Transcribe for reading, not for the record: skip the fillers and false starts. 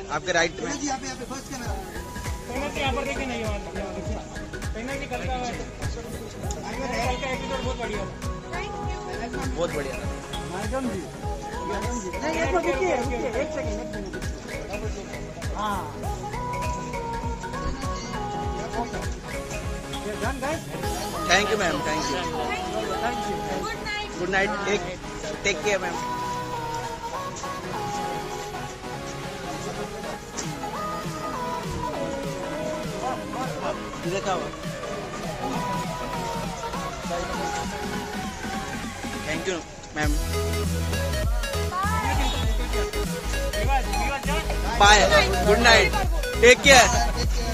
आपके राइट में। यहाँ पर देखे नहीं कल का एपिसोड बहुत बढ़िया बहुत बढ़िया। मैडम जी एक सेकंड। हाँ thank you ma'am, thank you. Good night, take care ma'am. देखा हुआ, thank you ma'am. Bye, good night, take care.